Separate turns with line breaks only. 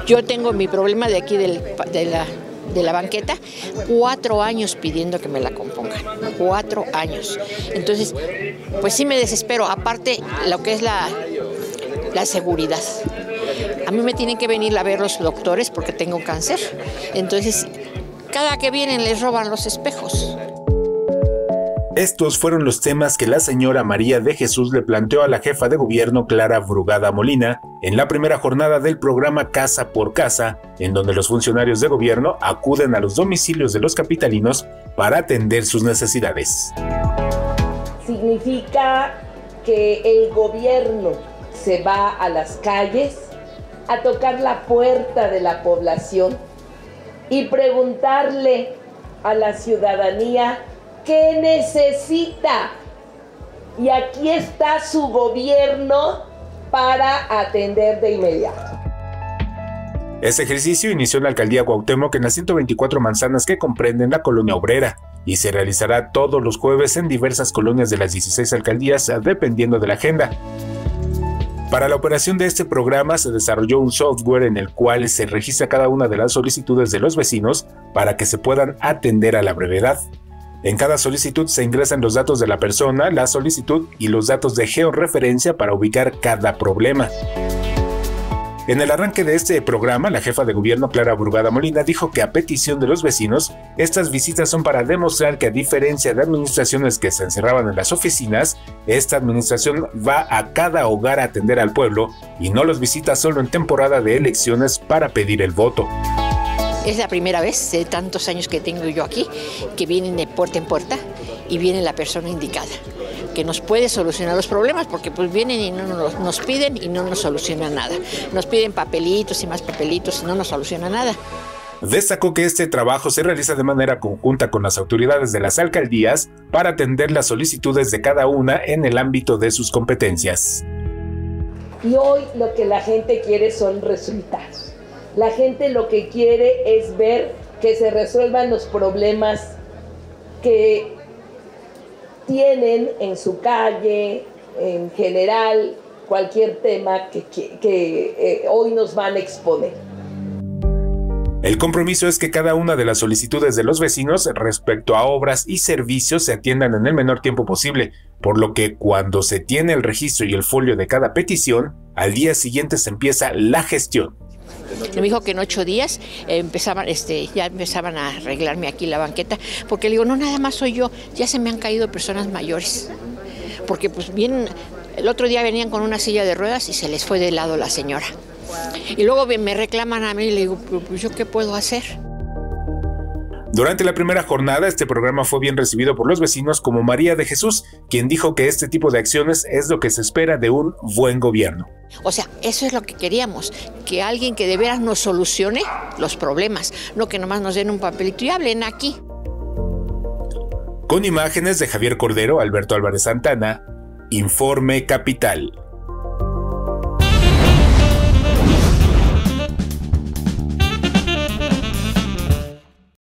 Yo tengo mi problema de aquí de la banqueta, 4 años pidiendo que me la compongan, 4 años. Entonces, pues sí me desespero, aparte lo que es la seguridad. A mí me tienen que venir a ver los doctores porque tengo cáncer, entonces cada que vienen les roban los espejos.
Estos fueron los temas que la señora María de Jesús le planteó a la jefa de gobierno Clara Brugada Molina en la primera jornada del programa Casa por Casa, en donde los funcionarios de gobierno acuden a los domicilios de los capitalinos para atender sus necesidades.
Significa que el gobierno se va a las calles a tocar la puerta de la población y preguntarle a la ciudadanía ¿qué necesita? Y aquí está su gobierno para atender de inmediato.
Este ejercicio inició en la alcaldía Cuauhtémoc en las 124 manzanas que comprenden la colonia obrera y se realizará todos los jueves en diversas colonias de las 16 alcaldías dependiendo de la agenda. Para la operación de este programa se desarrolló un software en el cual se registra cada una de las solicitudes de los vecinos para que se puedan atender a la brevedad. En cada solicitud se ingresan los datos de la persona, la solicitud y los datos de georreferencia para ubicar cada problema. En el arranque de este programa, la jefa de gobierno Clara Brugada Molina dijo que a petición de los vecinos, estas visitas son para demostrar que a diferencia de administraciones que se encerraban en las oficinas, esta administración va a cada hogar a atender al pueblo y no los visita solo en temporada de elecciones para pedir el voto.
Es la primera vez de tantos años que tengo yo aquí que vienen de puerta en puerta y viene la persona indicada que nos puede solucionar los problemas, porque pues vienen y no nos piden y no nos solucionan nada. Nos piden papelitos y más papelitos y no nos soluciona nada.
Destacó que este trabajo se realiza de manera conjunta con las autoridades de las alcaldías para atender las solicitudes de cada una en el ámbito de sus competencias.
Y hoy lo que la gente quiere son resultados. La gente lo que quiere es ver que se resuelvan los problemas que tienen en su calle, en general, cualquier tema que hoy nos van a exponer.
El compromiso es que cada una de las solicitudes de los vecinos respecto a obras y servicios se atiendan en el menor tiempo posible, por lo que cuando se tiene el registro y el folio de cada petición, al día siguiente se empieza la gestión.
Me dijo que en 8 días ya empezaban a arreglarme aquí la banqueta, porque le digo, no, nada más soy yo, ya se me han caído personas mayores, porque pues bien, el otro día venían con una silla de ruedas y se les fue de lado la señora. Y luego me reclaman a mí y le digo, pues ¿yo qué puedo hacer?
Durante la primera jornada, este programa fue bien recibido por los vecinos como María de Jesús, quien dijo que este tipo de acciones es lo que se espera de un buen gobierno.
O sea, eso es lo que queríamos, que alguien que de veras nos solucione los problemas, no que nomás nos den un papelito y hablen aquí.
Con imágenes de Javier Cordero, Alberto Álvarez Santana, Informe Capital.